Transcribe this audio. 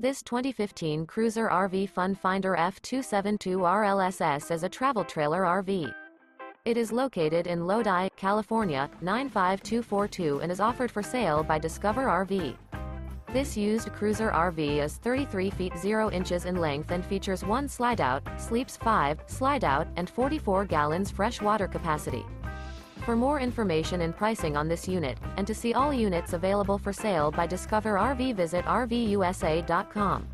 This 2015 Cruiser RV Fun Finder F272 RLSS is a travel trailer RV. It is located in Lodi, California, 95242 and is offered for sale by Discover RV. This used cruiser RV is 33 feet 0 inches in length and features 1 Slideout, sleeps 5, Slideout, and 44 gallons fresh water capacity. For more information and pricing on this unit, and to see all units available for sale by Discover RV, visit RVUSA.com.